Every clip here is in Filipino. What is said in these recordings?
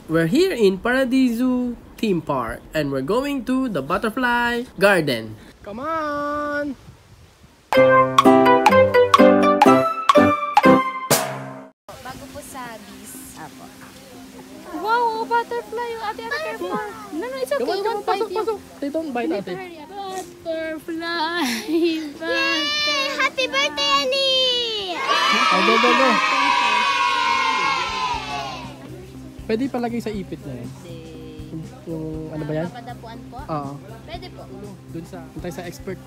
We're here in Paradiso Theme Park and we're going to the Butterfly Garden. Come on! Bago po sa bis. Apo. Wow, butterfly yung ate careful. No, it's okay. Come on, pasok, pasok. They don't bite ate. Butterfly. Yay! Happy birthday, Annie! Oh, go. Pwede palagay sa ipit na yun. Yung ano ba yan? Papadapuan po? Oo. Pwede po. Doon sa, tayo sa expert.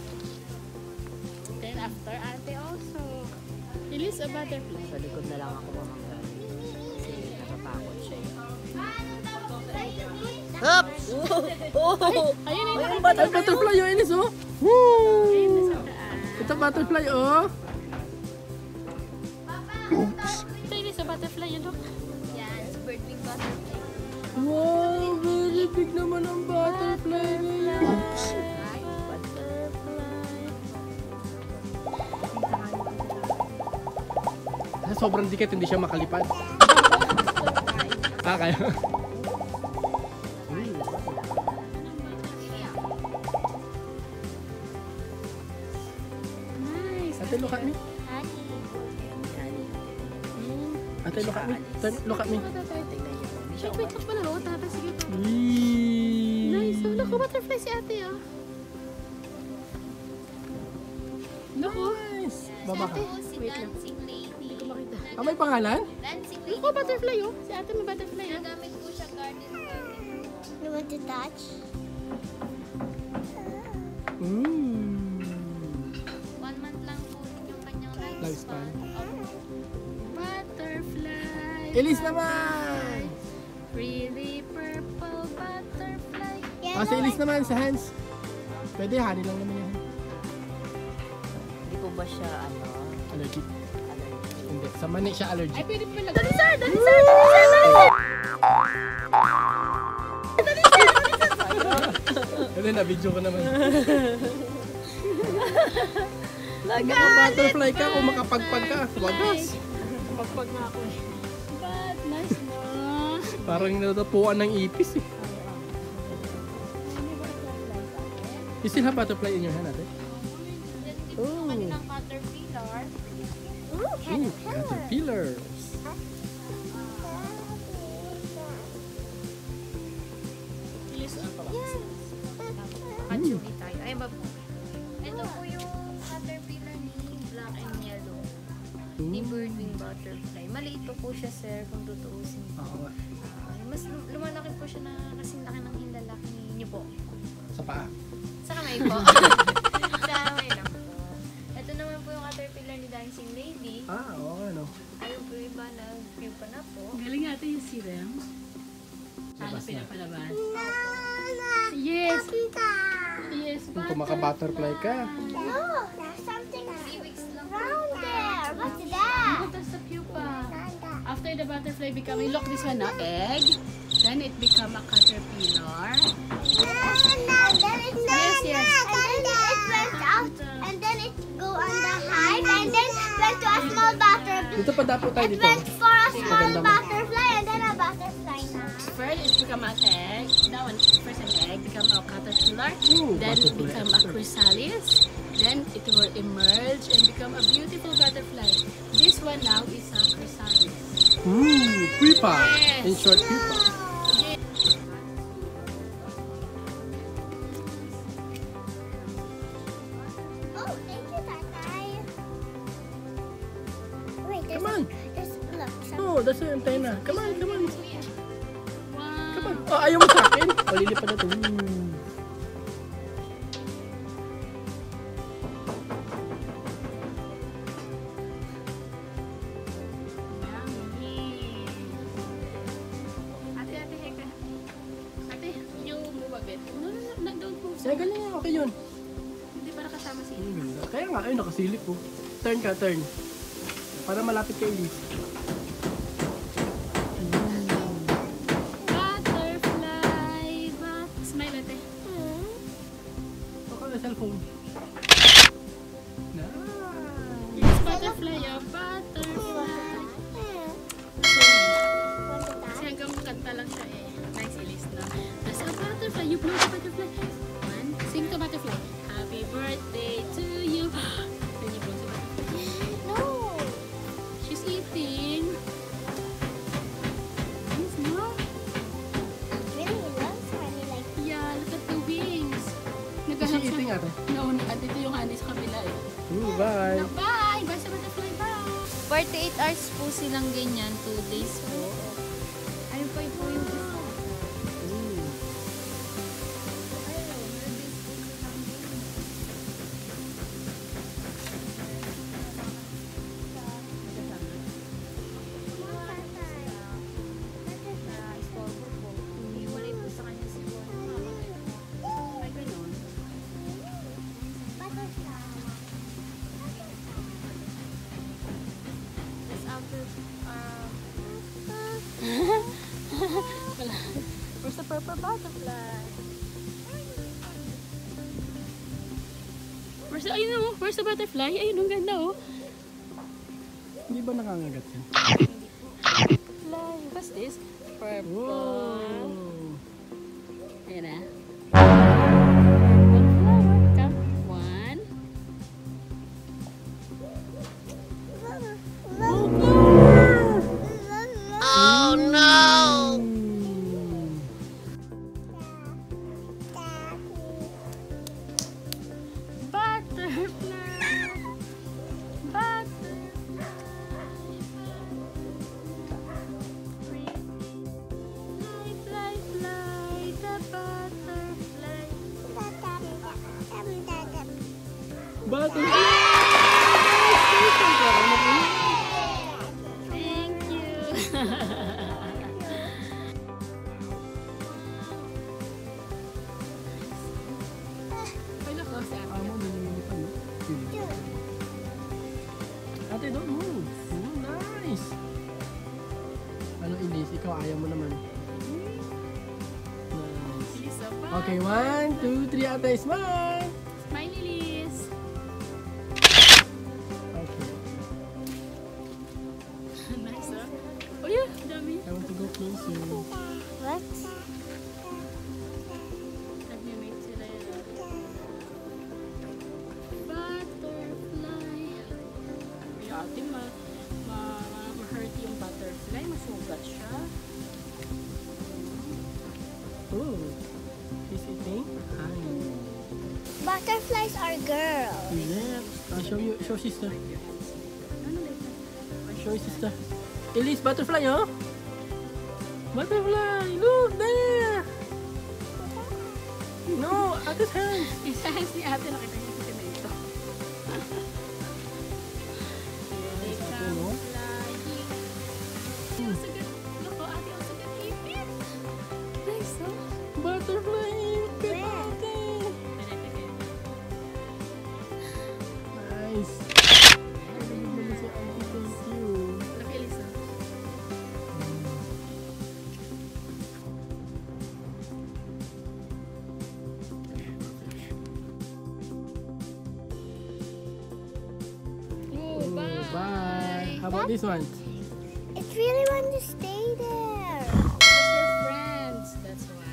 Then after ate also. Release a butterfly. Sa likod na lang ako mamangga. Kasi natatakot siya. Hop! Ayun yung Ay, butterfly yung Elis, oh! Woo! Ito butterfly, oh! Ito release a butterfly yun, look. Yan, birdwing butterfly. Wow! Very big naman ang butterfly niya. Sobrang dikit, hindi siya makalipad. Kaya. Nice. Ate, look at me. Ate, look at me. Look at me. Wait, look pala, oh. Tata, sige. Yee. Nice. So, look, butterfly si ate, oh. Look, oh. Nice. Baba ka. Ito si Dancing Lady. Ah, may pangalan? Dancing Lady. Look, oh, butterfly, oh. Si ate may butterfly, oh. Nagamit po siya garden. You want to touch? Mm. 1 month lang po yung kanyang Lifespan. Butterfly. Elis naman! Pretty purple butterfly. Ah, si Elis naman, sa hands. Pwede, honey lang naman yan. Hindi po ba siya, Allergic. Hindi, sa mani siya allergic. Ay, pwede pa lang. Dali, sir! Dali, sir! Kasi na-video ko naman. Butterfly ka kung makapagpag ka. Wagas. Pagpag nga ako eh. But, nice no? Parang natatapuan ng ipis eh. You still have butterfly in your hand, ate? Then dito yung kanilang caterpillar. Ooh, caterpillars. Kachugi tayo. Ay, ba po? Ito po yung caterpillar ni black and yellow. Ni birdwing butterfly. Maliit po siya, sir, kung tutuusin. Oo. Mas lumalaki po siya na kasing laki ng hinlalaki niyo po. Sa paa. Sa kamay po. Sa kamay lang po. Ito naman po yung caterpillar ni Dancing Lady. Ah, okay, no? Ayun po yung iba nag-pupa na po. Galing natin yung serum. Ano pinapalabas? Yes! Yes, Kung maka-butterfly ka. No! There's something 3 weeks lang around there. What's that? Look, that's the pupa. After the butterfly becoming, look this one, no? Egg. Then it become a caterpillar. Yes, yes. And then it went out. And then it go on the hive. And then went to a small butterfly. Dito pa dapo tayo It dito. went for a small Maganda mo. butterfly. And then a butterfly now. First, it become an egg. Now, first an egg become a caterpillar. Ooh, Then butterfly. become a chrysalis. Then it will emerge and become a beautiful butterfly. This one now is a chrysalis. Ooh, pupa. Yes. In short, pupa. Oh, thank you, Tatay. Wait, there's Come on. look. Oh, that's the antenna. Come on, come on. Wow. Come on. Oh, ayaw mo sa akin. O, lilipad na ito. Ooh. Ate, heka. Ate, yung mubabit. No, don't move. Kaya ganyan yan, okay yun. Hindi para kasama si Kaya nga, ayun, nakasilip po. Turn ka, turn. Para malapit kay Elise. Butterfly. Smile, ate. Baka na cellphone. Yes, butterfly, oh. Butterfly. Kasi hanggang kanta lang siya eh. Nice, Elise, no? That's a butterfly. You blow the butterfly. One, sing the butterfly. Happy birthday to you. Then you blow the butterfly. No. She's eating. Nice, no? Really loves honey like Yeah, look at the wings. Is Naghanap she eating, ate? No, at ito yung honey sa kabila eh. Bye. No, bye! Bye sa butterfly, bye! 48 hours po silang ganyan, 2 days po. Ayun po yung isa. Hiwalay po sa kanya si Juan. Ay, ganun. That's after, Where's the purple butterfly? Where's the butterfly? Ayun, ang ganda oh. Hindi ba nakangagat yan? Fly. What's this? Purple. Wow. Ayan na. Purple flower. Come. One. Oh no! Butterfly. Butterfly. Fly, fly, fly. The butterfly. Butterfly! Thank you. Wala ko sa akin. Amo, nililipan, no? Ate, don't move. Nice. Ano, Elise? Ikaw, ayaw mo naman. Nice. Lisa pa. Okay, 1, 2, 3, ate, smile! Smiley Liz. Okay. Nice, huh? Oh yeah, dami. I want to go closer. What? Nag-mate sila yun. Butterfly. May ate ma-hurt yung butterfly. Masugat siya. Oh, he's eating honey. Butterflies are girls. Yeah. I'll show sister. Ano like Show sister. Elise, butterfly, oh? Butterfly, look there. No, ate's hands. Isa hands ni ate, nakita niyo si Tomato. They come flying. Ang sagat. Loko, ate, ang sagat ipit. Nice, oh. Butterfly, ipit, ate. Nice. Narinig naman si auntie, thank you. Look, Elisa. Oh, Oh, bye. bye. How about this one? It really want to stay there. Because we're friends. That's why.